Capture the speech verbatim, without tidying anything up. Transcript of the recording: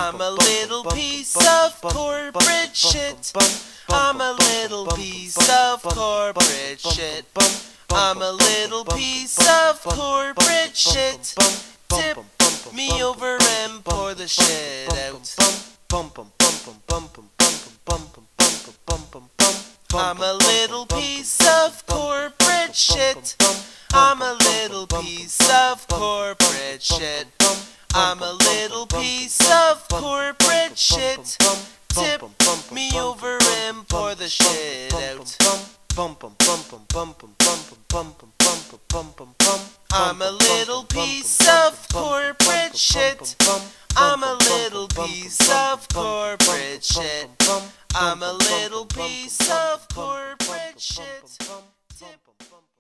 I'm a little piece of corporate shit. I'm a little piece of corporate shit. I'm a little piece of corporate shit. Tip me over and pour the shit out. I'm a little piece of corporate shit. I'm a little piece of corporate shit. I'm a little piece of corporate shit. Tip me over and pour the shit out. I'm a little piece of corporate shit. I'm a little piece of corporate shit. I'm a little piece of corporate shit.